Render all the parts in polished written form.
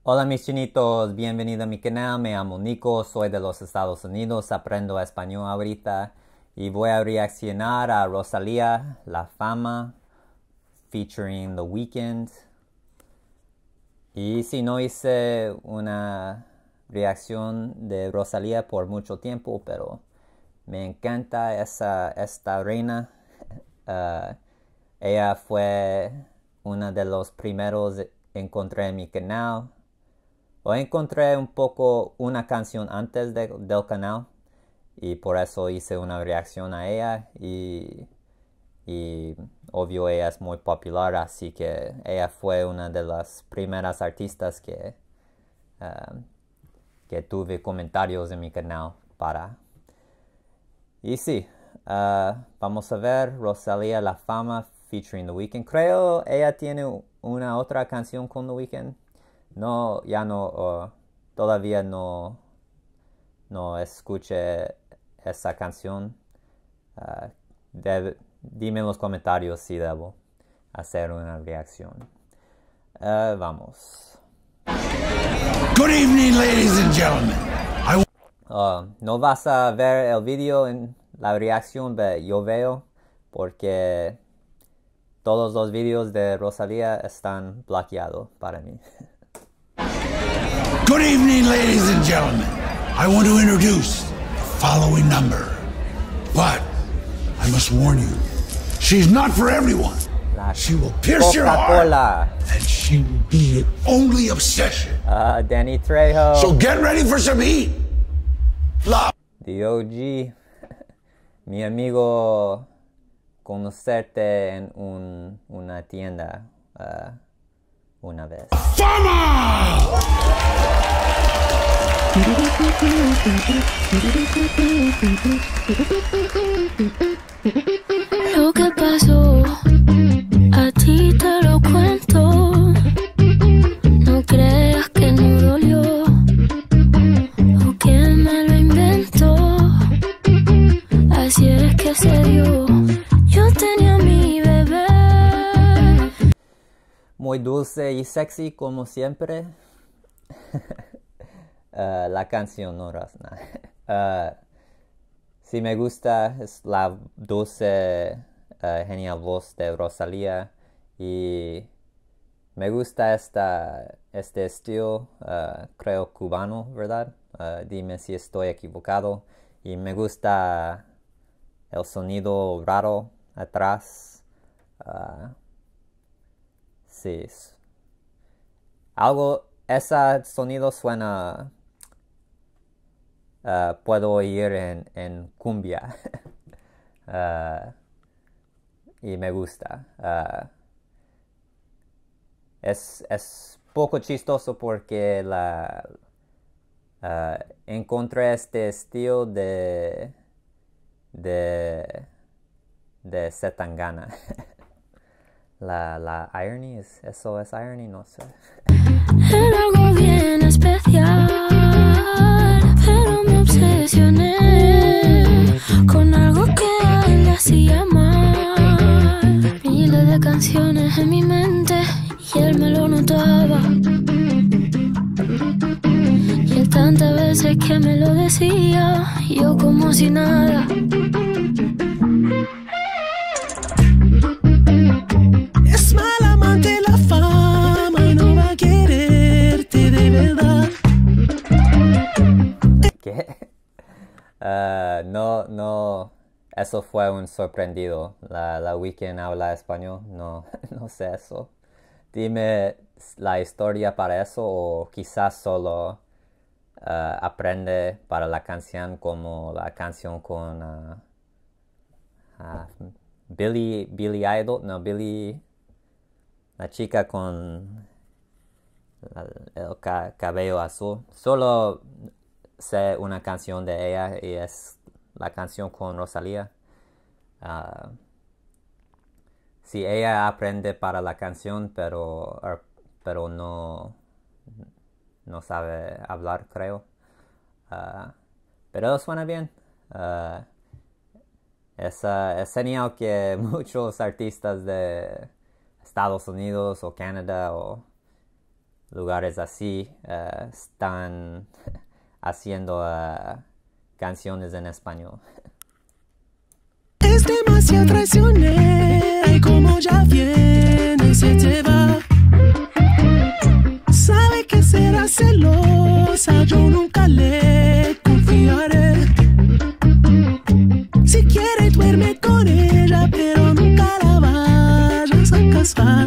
Hola mis chinitos, bienvenido a mi canal, me llamo Nico, soy de los Estados Unidos, aprendo español ahorita y voy a reaccionar a Rosalía, La Fama, featuring The Weeknd. Y si no hice una reacción de Rosalía por mucho tiempo, pero me encanta esta reina. Uh, Ella fue una de los primeros que encontré en mi canal. O encontré un poco una canción antes del canal y por eso hice una reacción a ella y obvio ella es muy popular, así que ella fue una de las primeras artistas que tuve comentarios en mi canal para. Y sí, vamos a ver Rosalía La Fama featuring The Weeknd. Creo ella tiene una otra canción con The Weeknd. No, ya no, todavía no escuché esa canción. Dime en los comentarios si debo hacer una reacción. Vamos. Good evening, ladies and gentlemen. No vas a ver el video en la reacción, pero yo veo porque todos los videos de Rosalía están bloqueados para mí. Good evening, ladies and gentlemen. I want to introduce the following number. But I must warn you, she's not for everyone. She will pierce your heart, and she will be your only obsession. Danny Trejo. So get ready for some heat. The OG. Mi amigo, conocerte en una tienda una vez. ¡Fama! Lo que pasó, a ti te lo cuento. No creas que no dolió, o que me lo inventó. Así es que se dio. Yo tenía a mi bebé. Muy dulce y sexy como siempre. La canción no razna. Si me gusta es la dulce, genial voz de Rosalía y me gusta este estilo, creo cubano, ¿verdad? Dime si estoy equivocado. Y me gusta el sonido raro atrás. Sí. Ese sonido suena... puedo oír en cumbia. Y me gusta. Es poco chistoso porque encontré este estilo de Zetangana. La irony, ¿eso es irony? No sé. Era algo bien especial, pero me obsesioné con algo que a él le hacía mal. Miles de canciones en mi mente y él me lo notaba. Y él tantas veces que me lo decía, yo como si nada. Es mala amante la fama y no va a quererte de verdad. ¿Qué? No, eso fue un sorprendido. La Weeknd habla español, no sé eso. Dime la historia para eso o quizás solo aprende para la canción como la canción con Billy Idol, no, la chica con el cabello azul. Solo sé una canción de ella y es la canción con Rosalía. Sí, ella aprende para la canción, pero no sabe hablar, creo. Pero suena bien. Es genial que muchos artistas de Estados Unidos o Canadá o lugares así están haciendo canciones en español. Es demasiado traicionera y como ya viene se te va. Sabe que será celosa, yo nunca le confiaré. Si quiere duerme con ella, pero nunca la vayas a casar.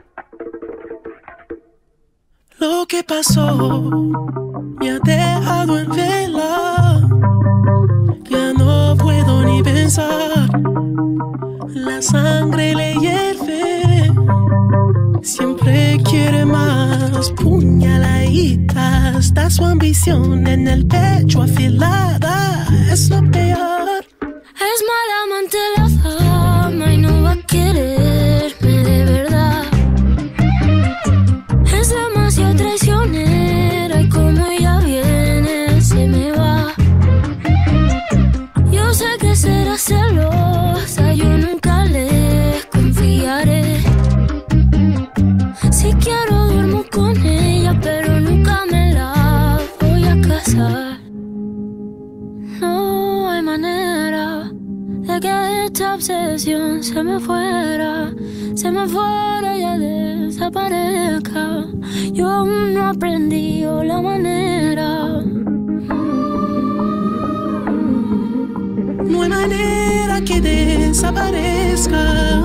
Lo que pasó me ha dejado en vela. Ya no puedo ni pensar. La sangre le hierve. Siempre quiere más. Puñaladita. Está su ambición en el pecho afilada. Es lo peor. Es mala amante la fama y no va a quererme de verdad. Es demasiado traicionera y como ella viene se me va. Yo sé que será celosa, yo nunca le confiaré. Si quiero duermo con ella, pero nunca me la voy a casar. No hay manera de que esta obsesión se me fuera y ya desaparezca. Yo aún no aprendí la manera. No hay manera que desaparezca.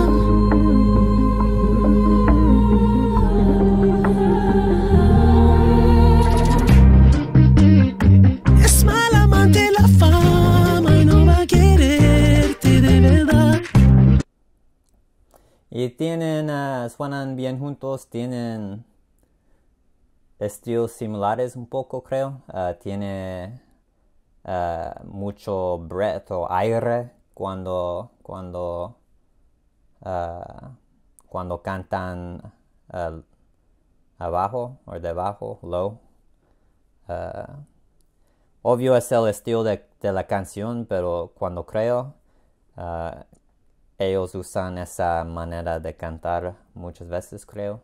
Es mala amante la fama y no va a quererte de verdad. Y suenan bien juntos, tienen estilos similares un poco, creo. Tiene mucho breath o aire cuando cantan abajo o debajo, low. Obvio es el estilo de la canción, pero cuando creo ellos usan esa manera de cantar muchas veces, creo.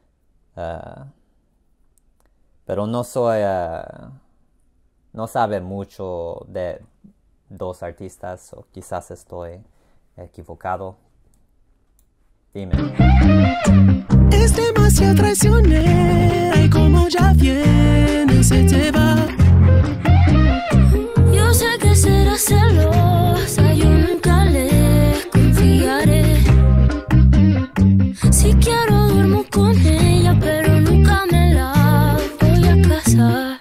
Pero no sabe mucho de dos artistas, o quizás estoy equivocado. Dime. Es demasiado traicionera y como ya viene se te va. Yo sé que será celosa, yo nunca le confiaré. Si quiero duermo con ella, pero nunca me la voy a casar.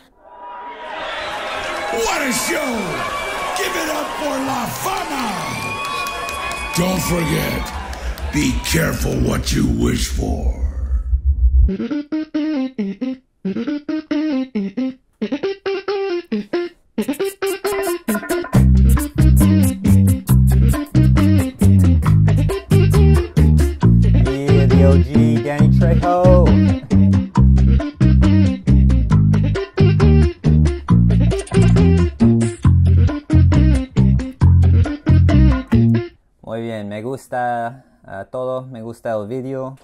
What a show! Give it up for La Fama! Don't forget, be careful what you wish for. Yeah, the OG Danny Trejo. Muy bien, me gusta todo, me gusta el video,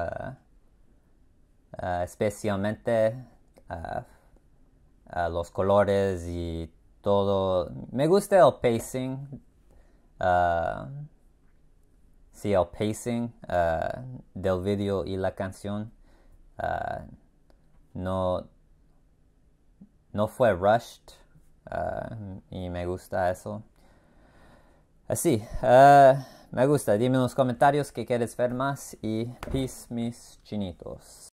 especialmente los colores y todo. Me gusta el pacing, sí, el pacing del video y la canción. No fue rushed y me gusta eso. Así, me gusta. Dime en los comentarios que quieres ver más y peace, mis chinitos.